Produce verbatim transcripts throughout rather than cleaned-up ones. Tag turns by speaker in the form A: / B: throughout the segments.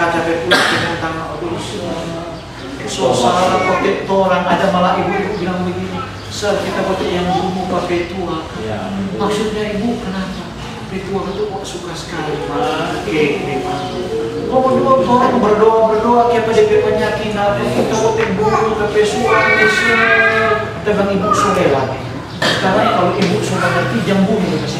A: capek-capek pulang dengan tangan aduh suasana pakai orang, ada malah ibu-ibu bilang begini, Sir, kita pakai yang dulu pakai tua. Maksudnya ibu kenapa? Pakai tua itu kok suka sekali pakai ini. Oh berdoa, orang berdoa berdoa kayak pada penyakit apa? Kita pakai bulu, pakai suami, Sir. Dengan ibu Solela. Sekarang kalau ibu sudah ngerti jambu itu kasih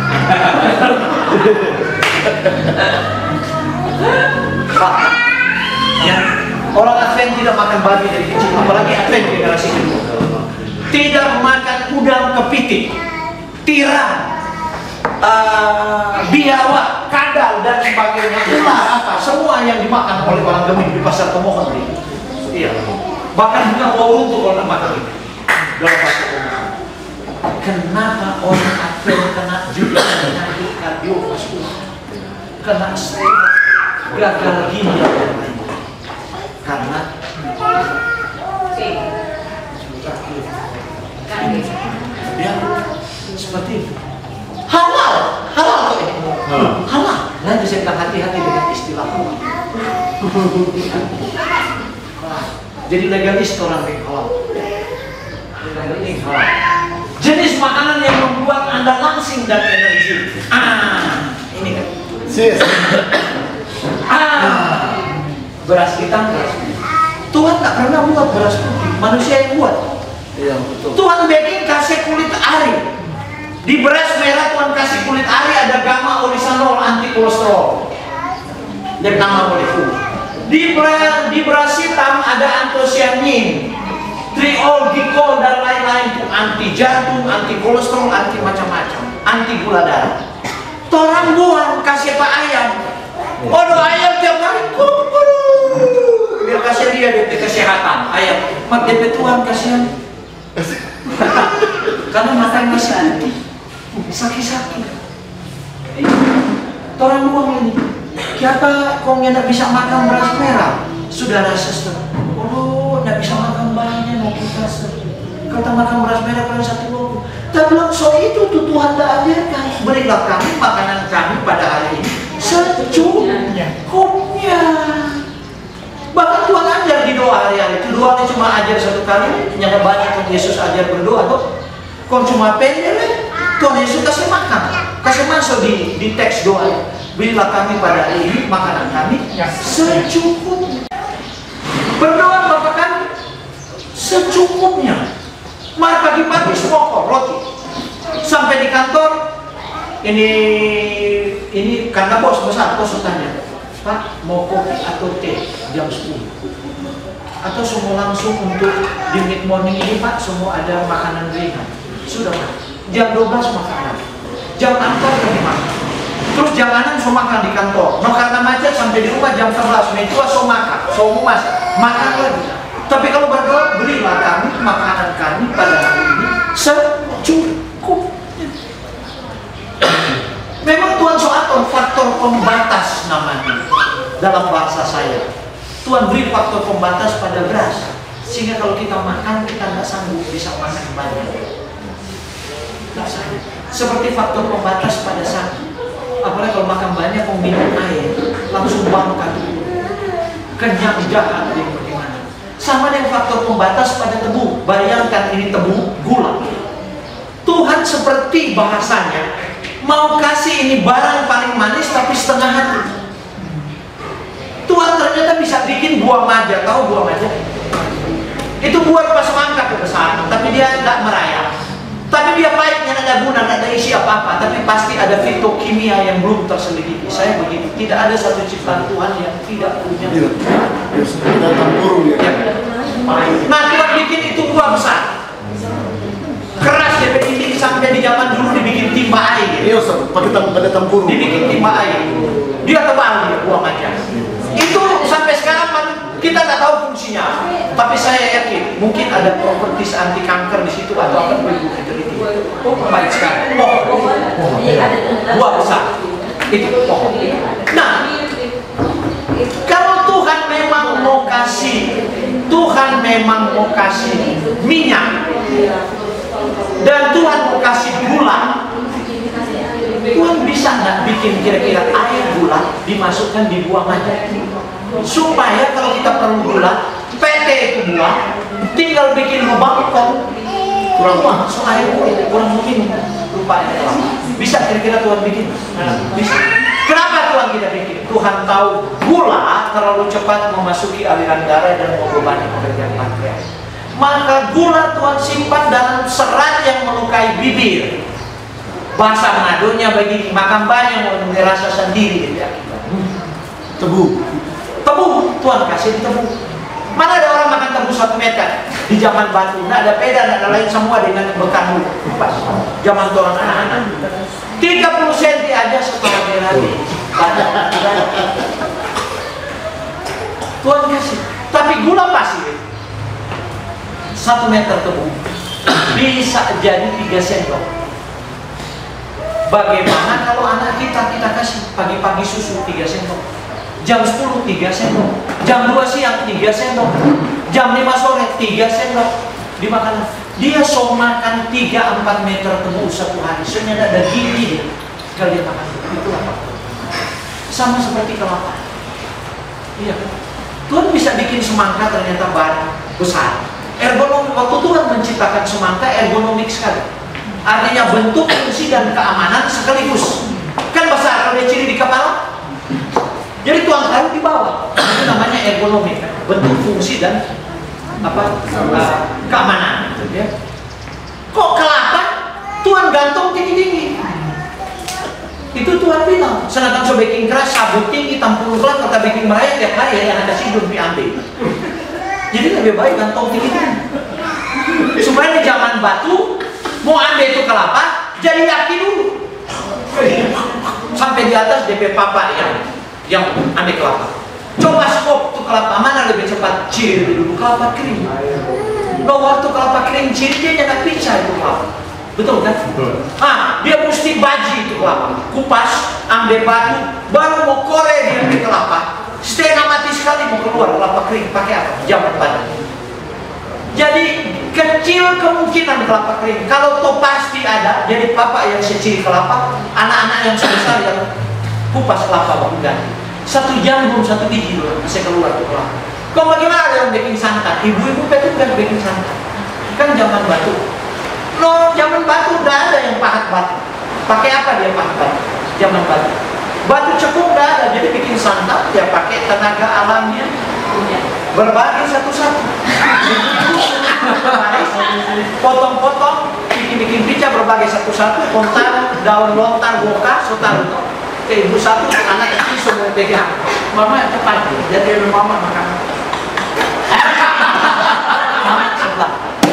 A: Pak, ya orang Advent tidak makan babi dari kecil, apalagi Advent generasi kedua. Tidak makan udang kepiting, tiram, uh, biawak, kadal dan sebagainya. Ular apa? Semua yang dimakan oleh orang Gemini di pasar Tomohon. Iya. Bahkan juga bau runtuh kalau nak makan ini. Dalam pasar Tomohon. Kenapa orang Advent kena juga penyakit kardiovaskular, kena stroke, gagal ginjal dan lain-lain? Karena ya seperti itu. Halal, halal kok ini. Halal. Nanti saya bilang hati-hati dengan istilah halal. Jadi legalis orang yang halal. Legalis halal. Jenis makanan yang membuat Anda langsing dan energi. Ah, ini kan.
B: Sis.
A: Ah, beras hitam, beras putih. Tuhan tak pernah buat beras putih, manusia yang buat.
B: Iya, betul.
A: Tuhan bikin kasih kulit ari. Di beras merah Tuhan kasih kulit ari ada gamma olisanol anti kolesterol. Dan nama molekul. Di beras di beras hitam ada antosianin, triol, glikol dan lain-lain tuh anti jantung, anti kolesterol, anti macam-macam, anti gula darah. Torang buang kasih pak ayam. Waduh ayam tiap hari kumpul. Biar kasih dia D P kesehatan ayam. Mak D P Tuhan kasihan. Karena makan nasi putih sakit-sakit. Torang buang ini. Siapa kong yang tidak bisa makan beras merah? Saudara sister. Oh, tidak bisa makan banyak mau kita kata makan beras merah pada satu waktu. Tapi bilang so itu tuh Tuhan tak ajarkan. Berilah kami makanan kami pada hari ini secukupnya. Bahkan Tuhan ajar di doa hari-hari itu. Doanya cuma ajar satu kali. Yang banyak Tuhan Yesus ajar berdoa tuh. Kau cuma pendek, Tuhan Yesus kasih makan, kasih masuk di di teks doa. Berilah kami pada hari ini makanan kami secukupnya. Berdoa Bapak kami secukupnya. Mari pagi-pagi semua roti. Sampai di kantor ini ini karena bos besar bos tanya, Pak mau kopi atau teh jam sepuluh? Atau semua langsung untuk di mid morning ini Pak semua ada makanan ringan? Sudah Pak. Jam dua belas makanan. Jam kantor kami makan. Terus janganan so makan di kantor. No karena macet sampai di rumah jam sebelas. Metua so makan, so mau masak, makan lagi. Tapi kalau berdoa, berilah kami makanan kami pada hari ini secukupnya. Memang Tuhan so atur faktor pembatas namanya dalam bahasa saya. Tuhan beri faktor pembatas pada beras sehingga kalau kita makan kita nggak sanggup bisa makan banyak. Nggak sanggup. Seperti faktor pembatas pada sakit. Apalagi kalau makan banyak mau minum air langsung bangkat kenyang jahat yang bagaimana. Sama dengan faktor pembatas pada tebu. Bayangkan ini tebu gula. Tuhan seperti bahasanya mau kasih ini barang paling manis tapi setengah hati. Tuhan ternyata bisa bikin buah maja. Tahu buah maja? Itu buah pas mangkat kebesaran tapi dia tidak merayap. Tapi dia pahitnya tidak ada guna, tidak ada isi apa-apa. Tapi pasti ada fitokimia yang belum terselidiki. Saya begitu. Tidak ada satu ciptaan Tuhan yang tidak punya.
B: Iya. Ya, sudah tempurung ya.
A: Nah Tuhan bikin itu buah besar. Keras dia bikin sampai di zaman dulu dibikin timba air.
B: Iya, pakai pakai tempurung.
A: Dibikin timba air. Dia tebal dia buah macam. Itu sampai sekarang kita nggak tahu fungsinya, tapi saya yakin mungkin ada propertis anti kanker di situ atau apa ibu teliti. Oh, baik sekali. Pohon, buah besar. Itu pohon. Nah, kalau Tuhan memang mau kasih, Tuhan memang mau kasih minyak, dan Tuhan mau kasih gula, Tuhan bisa bisa nggak bikin kira-kira air gula dimasukkan di buah aja, supaya kalau kita perlu gula, P T itu buah, tinggal bikin lubang kok kurang masuk air gula, kurang mungkin lupa ya. Bisa kira-kira Tuhan bikin? Bisa. Kenapa Tuhan tidak bikin? Tuhan tahu gula terlalu cepat memasuki aliran darah dan membebani pekerjaan pankreas. Maka gula Tuhan simpan dalam serat yang melukai bibir. Bahasa Madonya begini, makan banyak mau merasa sendiri gitu ya.
B: Tebu.
A: Tebu, Tuhan kasih di tebu. Mana ada orang makan tebu satu meter di zaman batu? Nggak ada beda, nggak ada lain semua dengan bekan dulu. Pas zaman Tuhan anak-anak. tiga puluh senti aja setelah berhari. Tuhan kasih. Tapi gula pasir satu meter tebu bisa jadi tiga sendok. Bagaimana kalau anak kita kita kasih pagi-pagi susu tiga sendok, jam sepuluh tiga sendok, jam dua siang tiga sendok, jam lima sore tiga sendok dimakan. Dia so makan tiga empat meter tebu satu hari. Soalnya ada gigi dia kalau dia makan. Itulah Pak. Sama seperti kelapa. Iya. Tuhan bisa bikin semangka ternyata bahan besar. Ergonomik, waktu Tuhan menciptakan semangka ergonomik sekali. Artinya bentuk, fungsi, dan keamanan sekaligus. Kan besar kalau dia ciri di kepala. Jadi Tuhan taruh di bawah. Itu namanya ergonomik. Bentuk, fungsi, dan apa uh, keamanan. Ya. Kok kelapa Tuhan gantung tinggi-tinggi? Itu Tuhan bilang. Sedangkan so baking keras, sabut tinggi, tampung kelas, kata baking merayap tiap hari ya, yang ada sidur diambil. Jadi lebih baik gantung tinggi-tinggi. Supaya di zaman batu mau ambil itu kelapa, jadi yakin dulu. Sampai di atas D P papa yang yang ambil kelapa. Coba skop tuh kelapa mana lebih cepat ciri dulu kelapa kering. Lo waktu kelapa kering ciri dia jangan pisah itu kelapa. Betul kan? Betul. Ah, dia mesti baji itu kelapa. Kupas, ambil batu, baru mau korek dia ambil kelapa. Setengah mati sekali mau keluar kelapa kering pakai apa? Jaman batu. Jadi kecil kemungkinan kelapa kering. Kalau toh pasti ada, jadi papa yang seciri kelapa, anak-anak yang sebesar yang kupas kelapa baru ganti. Satu jam belum satu biji loh, bisa keluar tuh kelapa. Kok bagaimana ada yang bikin santan? Ibu-ibu itu kan bikin santan. Kan zaman batu. No, zaman batu udah ada yang pahat batu. Pakai apa dia pahat batu? Zaman batu. Batu cekung udah ada, jadi bikin santan dia pakai tenaga alamnya. Berbagi satu-satu. Potong-potong, bikin-bikin pica berbagi satu-satu, kontar, daun lontar, boka, sotar itu. Ke ibu satu, anak kecil semua pegang. Mama cepat, jadi mama makan. Mama sebelah.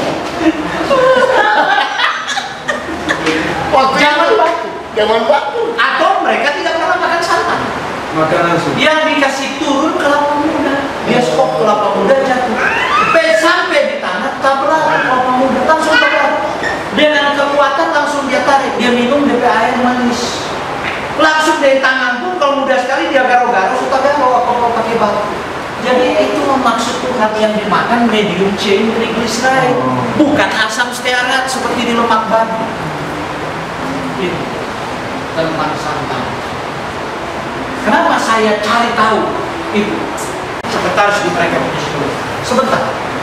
A: Oh, zaman batu.
B: Zaman batu.
A: Atau mereka tidak pernah makan santan.
B: Makan langsung.
A: Yang dikasih turun kelapa muda. Dia skop kelapa muda jatuh. Sampai di tanah tabrak kelapa muda langsung tabrak. Dengan kekuatan langsung dia tarik. Dia minum D P air manis. Langsung dari tangan pun kalau mudah sekali dia garo-garo suka garo kalau pakai batu. Jadi itu maksud Tuhan yang dimakan medium chain triglyceride, bukan asam stearat seperti di lemak babi. Ini tentang santan. Kenapa saya cari tahu itu? Sekretaris di mereka punya sekolah. Sebentar.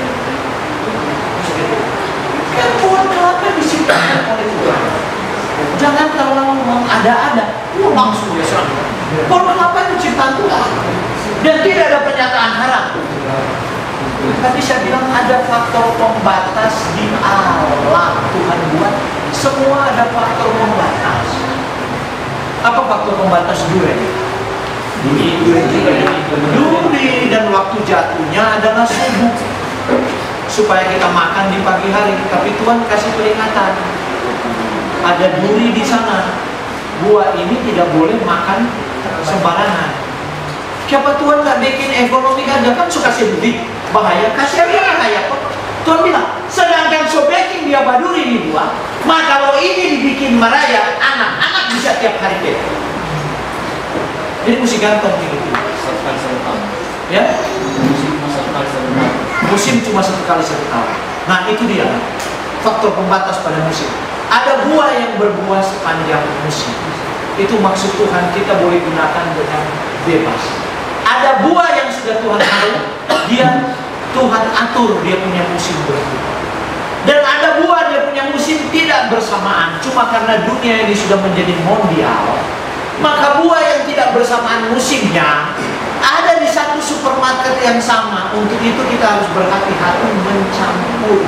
A: Kan buah kelapa diciptakan oleh Tuhan. Jangan terlalu mengada-ada. Langsung dia serang. Buah kelapa itu ciptaan Tuhan. Dan tidak ada pernyataan haram. Tapi saya bilang ada faktor pembatas di alam Tuhan buat. Semua ada faktor pembatas. Apa faktor pembatas durian? Duri, duri dan waktu jatuhnya adalah subuh supaya kita makan di pagi hari. Tapi Tuhan kasih peringatan, ada duri di sana. Buah ini tidak boleh makan sembarangan. Siapa Tuhan nggak bikin ekonomi aja kan suka sedih bahaya. Kasih aja kayak kok. Tuhan bilang, sedangkan so baking dia baduri di buah, maka kalau ini dibikin merayap, anak-anak bisa tiap hari deh. Jadi mesti gantung gitu. Ya? Musim cuma satu kali satu tahun. Nah itu dia faktor pembatas pada musim. Ada buah yang berbuah sepanjang musim. itu maksud Tuhan kita boleh gunakan dengan bebas. Ada buah yang sudah Tuhan tahu, dia Tuhan atur dia punya musim berbuah. Dan ada buah dia punya musim tidak bersamaan. Cuma karena dunia ini sudah menjadi mondial, maka buah yang tidak bersamaan musimnya ada di satu supermarket yang sama. Untuk itu kita harus berhati-hati mencampur.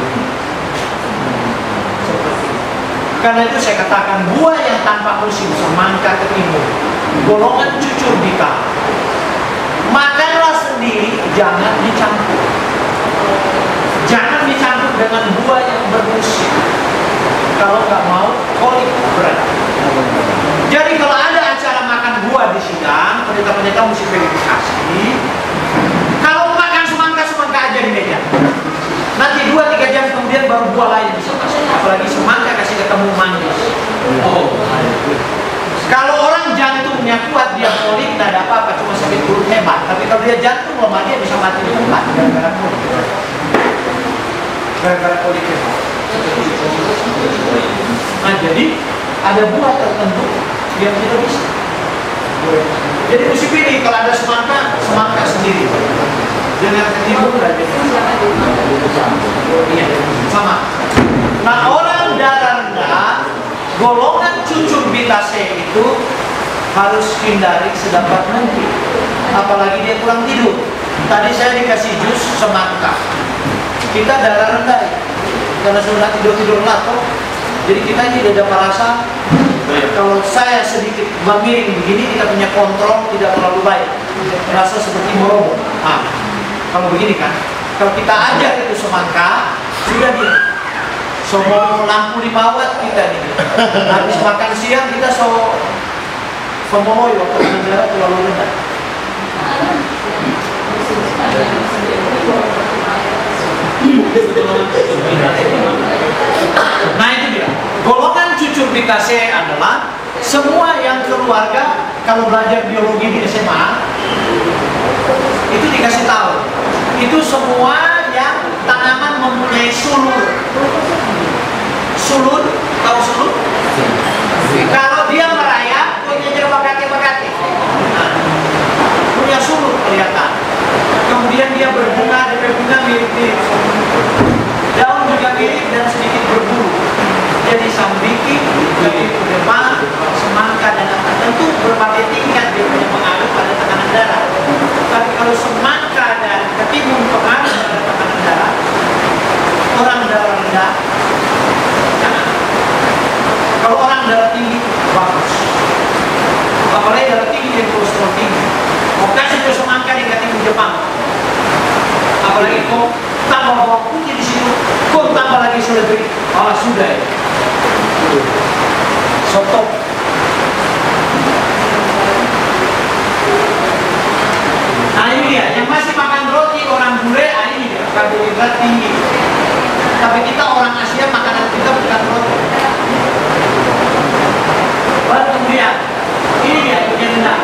A: Karena itu saya katakan buah yang tanpa musim, semangka ketimun, golongan cucur bika, makanlah sendiri, jangan dicampur. Jangan dicampur dengan buah yang bermusim. Kalau nggak mau, kolik berat. Jadi kalau ada acara makan buah di sidang, pendeta-pendeta mesti verifikasi. Kalau makan semangka, semangka aja di meja. Nanti dua tiga jam kemudian baru buah lain bisa masuk. Apalagi semangka kasih ketemu manis. Oh. Kalau orang jantungnya kuat, dia kolik, tidak ada apa-apa, cuma sakit perut hebat. Tapi kalau dia jantung lemah, dia bisa mati di tempat gara-gara kolik. Gara-gara kolik hebat. Nah, jadi ada buah tertentu yang tidak bisa. Jadi musim ini kalau ada semangka, semangka sendiri. Dengan ketimun dan iya, sama. Nah, orang darah rendah, golongan cucur bitase itu harus hindari sedapat mungkin. Apalagi dia kurang tidur. Tadi saya dikasih jus semangka. Kita darah rendah, karena sudah tidur-tidur lato. Jadi kita ini tidak dapat rasa. Kalau saya sedikit memiring begini, kita punya kontrol tidak terlalu baik. Rasa seperti merobot. Ah, kalau begini kan, kalau kita ajar itu semangka, sudah dia. So mau lampu lima watt kita nih. Habis makan siang kita so somoyo karena darah terlalu rendah. Nah itu dia. Golongan cucur bitase adalah semua yang keluarga. Kalau belajar biologi di S M A itu dikasih tahu. Itu semua yang tanaman mempunyai sulur. Sulur, tahu sulur? Kalau dia merayap, punya jeruk bakati-bakati. Nah, punya sulur kelihatan. Kemudian dia berbunga, dia berbunga mirip-mirip. Daun juga mirip dan sedikit berbulu. Jadi sambiki, jadi depan, semangka dan apa. Tentu berbagai tingkat dia punya pengaruh pada tekanan darah. Tapi kalau semangka dan ketimun pengaruh pada tekanan darah, orang darah rendah, jangan. Kalau orang darah tinggi, bagus. Apalagi darah tinggi dan kolesterol tinggi. Mau kasih ke semangka di ketimun Jepang. Apalagi kok tambah bawang putih di situ, kok tambah lagi seledri. Oh sudah ya. Soto. Nah ini dia, yang masih makan roti orang bule, ah ini dia, karbohidrat tinggi. Tapi kita orang Asia makanan kita bukan roti. Baru kemudian, ini dia punya rendah.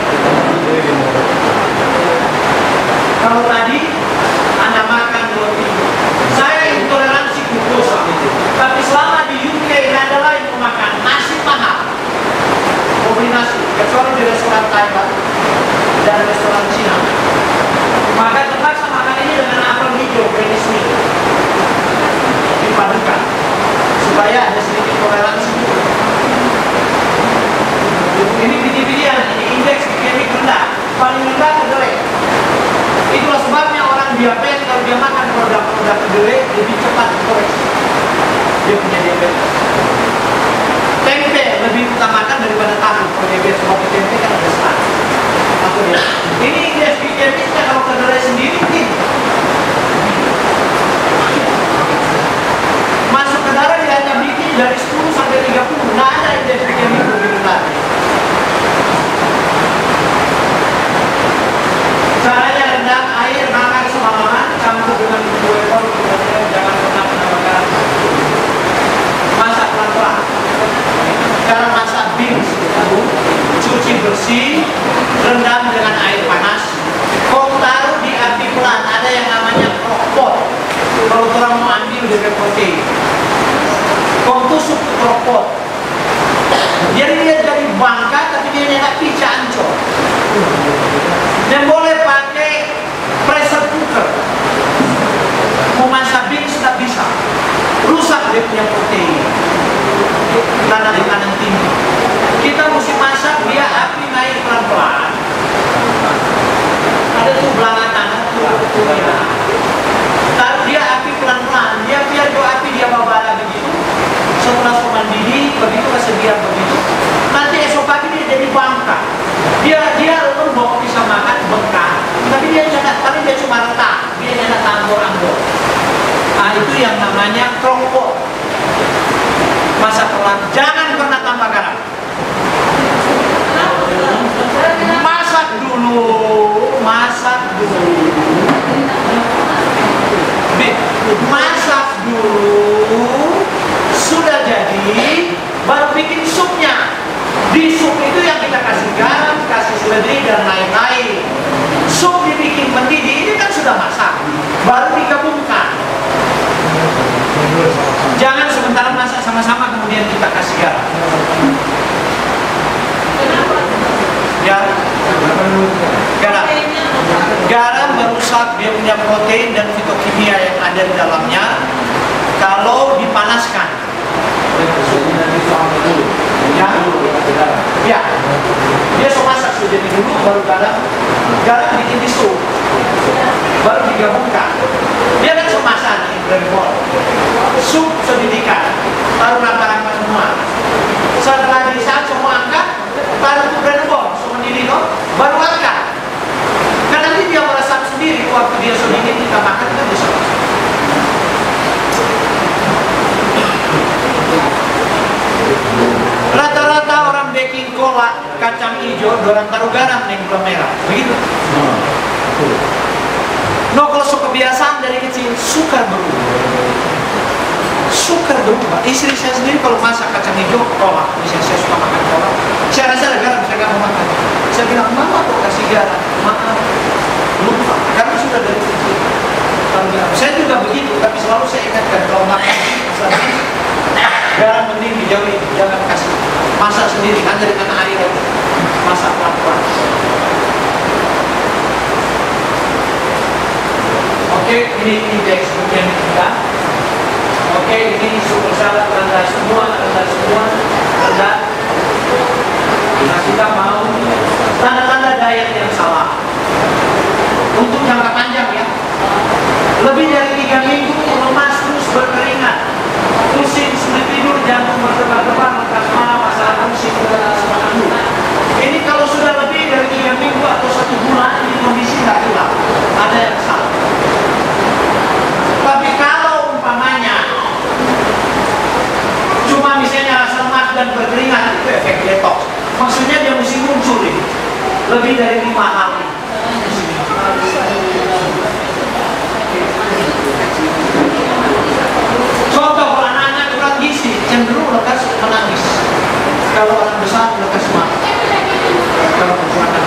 A: Kalau tadi Anda makan roti, saya intoleransi glukosa. Tapi selama di U K ada lain pemakan nasi mahal. Mau beli nasi, kecuali di restoran Thailand dan restoran Cina. Maka terpaksa makan ini dengan apel hijau, Granny Smith. Dipadukan supaya ada sedikit toleransi. Ini biji-bijian, ini indeks glikemik rendah, paling rendah kedelai. Itulah sebabnya orang diabetes kalau dia makan produk-produk kedelai lebih cepat koreksi. Dia punya diabetes. Tempe lebih utamakan daripada tahu. Kalau diabetes sebab tempe kan ada serat. Aku dia. Ini indeks glikemiknya kalau kedelai sendiri tinggi. Masuk ke darah dia hanya bikin dari sepuluh sampai tiga puluh. Nggak ada indeks glikemik lebih rendah. Caranya rendam air, makan semalaman, campur dengan bumbu ekor, kemudian jangan pernah menambahkan. Masak pelan-pelan. Cara masak beans, cuci bersih, rendam dengan air panas. Kau taruh di api pelan, ada yang namanya crockpot. Kalau orang mau ambil dari protein, kau tusuk ke crockpot. Jadi dia jadi bangka tapi dia tidak pica ancur. Dan boleh pakai pressure cooker. Mau masak beans tidak bisa, rusak dia punya protein karena tekanan tinggi. Kita mesti masak dia api naik pelan-pelan. Ada tuh belakang tanah tuh ya. Taruh dia api pelan-pelan. Dia biar tuh api dia bawa begitu. Setelah sopan didi begitu kasih biar begitu. Nanti esok pagi dia jadi bangka. Dia dia lembut bisa makan bengkak. Tapi dia jangan, paling dia cuma retak. Dia jangan tanggor-anggor. Nah itu yang namanya keropok. Masak pelan. Jangan pernah tambah garam. Masak dulu, masak dulu, masak dulu, sudah jadi, baru bikin supnya. Di sup itu yang kita kasih garam, kasih seledri dan lain-lain. Sup dibikin mendidih, ini kan sudah masak, baru digabungkan. Jangan sementara masak sama-sama kemudian kita kasih garam. Ya, garam. Garam merusak dia punya protein dan fitokimia yang ada di dalamnya kalau dipanaskan. Ya, ya. Dia so masak sudah jadi dulu baru garam. Garam bikin di sup, baru digabungkan. Dia kan so masak di blender bowl. Sup sedikit, taruh rata-rata semua. Setelah disaat semua angkat, taruh ke blender bowl. Baru angkat. Karena nanti dia merasa sendiri waktu dia sedikit kita makan kan bisa. Rata-rata orang baking cola kacang hijau dorang taruh garam yang gula merah, begitu. No, kalau so kebiasaan dari kecil sukar berubah. Sukar berubah. Istri saya sendiri kalau masak kacang hijau cola, misalnya saya suka makan cola, saya rasa ada garam, saya nggak mau makan. Saya bilang, mama kok kasih garam? Maaf, lupa. Karena sudah dari kecil. Saya juga begitu, tapi selalu saya ingatkan kalau makan garam mending dijauhin, jangan kasih. Masak sendiri, hanya dengan air aja. Masak pelan-pelan. Oke, ini indeks kemudian kita. Oke, ini super salad rendah semua, rendah semua, rendah. Nah, kita mau tanda-tanda diet yang salah untuk jangka panjang ya. Lebih dari tiga minggu lemas terus berkeringat, pusing, sulit tidur, jantung berdebar-debar, lekas malam, masalah fungsi semangat. Ini kalau sudah lebih dari tiga minggu atau satu bulan ini kondisi tidak hilang, ada yang salah. Tapi kalau umpamanya cuma misalnya rasa lemas dan berkeringat, itu efek detox. Maksudnya dia mesti muncul ini lebih dari lima hari. Contoh kalau anak-anak kurang gizi cenderung lekas menangis. Kalau orang besar lekas marah. Kalau kekuatan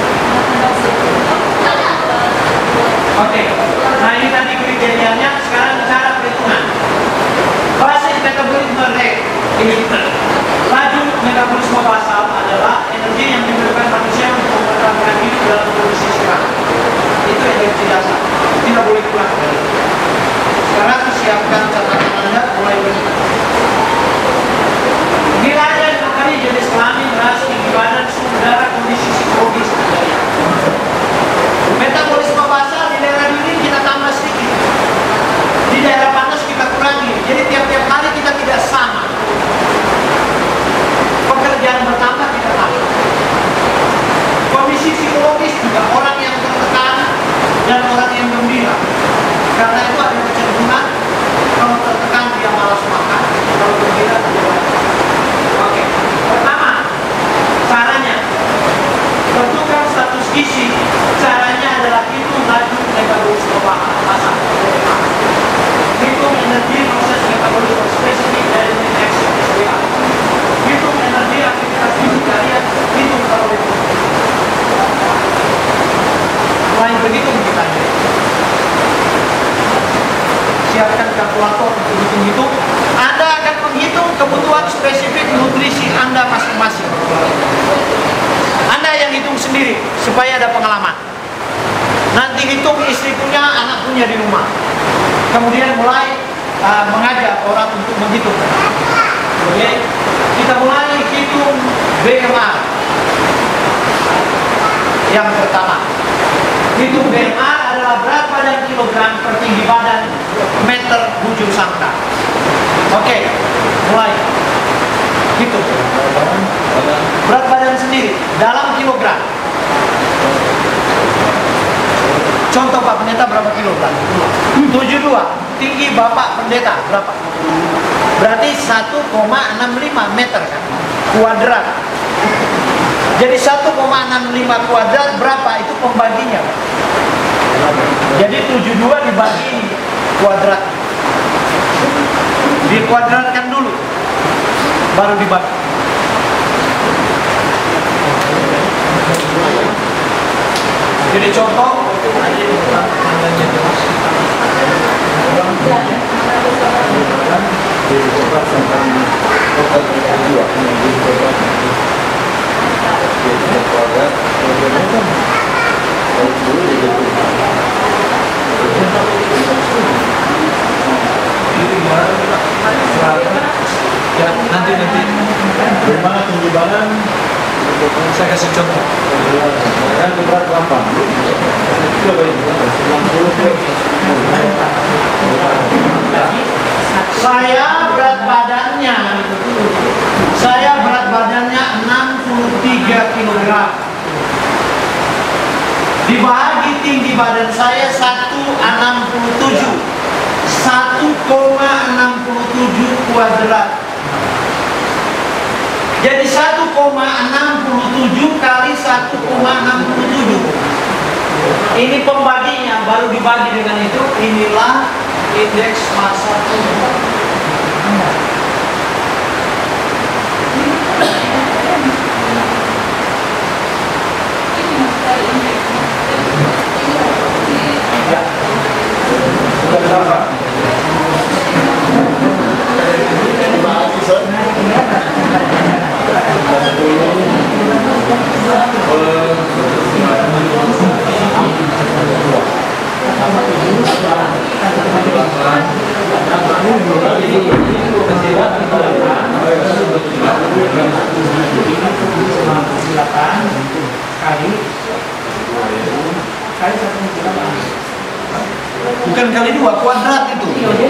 A: oke, nah ini tadi kriterianya. Sekarang cara perhitungan. Basic metabolisme rate ini laju metabolisme basal adalah energi yang diperlukan manusia untuk mempertahankan hidup dalam kondisi istirahat. Itu energi dasar, tidak boleh kurang dari itu. Sekarang siapkan catatan Anda mulai begini. Nilainya dibagi jenis kelamin, ras, tinggi badan, suhu darah, kondisi psikologis Anda. Metabolisme basal di daerah dingin kita tambah sedikit, di daerah panas kita kurangi. Jadi tiap-tiap hari kita tidak sama. Pekerjaan bertambah tidak tambah. Kondisi psikologis juga orang yang tertekan dan orang yang gembira. Karena itu ada kecenderungan kalau tertekan dia malas makan, kalau gembira dia malas. Oke, pertama caranya tentukan status gizi. Caranya adalah hitung laju metabolisme basal. Hitung energi proses metabolisme spesifik dari action S B A. Hitung energi aktivitas fisik kalian, hitung kalori. Selain begitu kita siapkan kalkulator untuk hitung-hitung. Anda akan menghitung kebutuhan spesifik nutrisi Anda masing-masing. Anda yang hitung sendiri supaya ada pengalaman. Nanti hitung istri punya, anak punya di rumah. Kemudian mulai uh, mengajak orang untuk menghitung. Oke, okay? Kita mulai hitung B M R. Yang pertama, hitung B M R adalah berat badan kilogram per tinggi badan meter bujur sangka. Oke, okay, mulai hitung berat badan sendiri dalam kilogram. Contoh Pak Pendeta berapa kilogram? tujuh puluh dua. Tinggi Bapak Pendeta berapa? Berarti satu koma enam lima meter kan? Kuadrat. Jadi satu koma enam lima kuadrat berapa? Itu pembaginya. Jadi tujuh puluh dua dibagi ini kuadrat. Dikuadratkan dulu, baru dibagi. Jadi contoh ya, nanti nanti
B: Bagaimana tinggi badan?
A: saya kasih contoh.
B: Kan berat gampang. Coba ini.
A: Saya berat badannya, saya berat badannya enam puluh tiga kilogram. Dibagi tinggi badan saya seratus enam puluh tujuh. satu koma enam tujuh kuadrat. Jadi satu koma enam tujuh kali satu koma enam tujuh. Ini pembaginya, baru dibagi dengan itu. Inilah indeks massa tubuh. Ya. Sudah berapa? Bukan kali dua, kuadrat itu.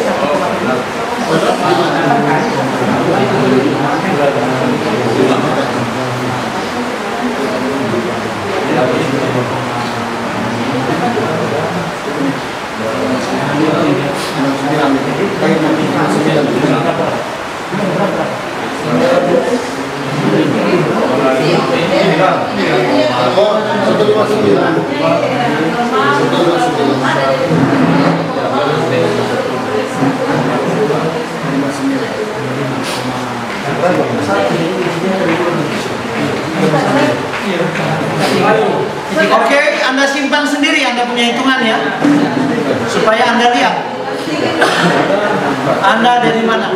A: Oke, Anda simpan sendiri, Anda punya hitungan ya, supaya Anda lihat Anda dari mana.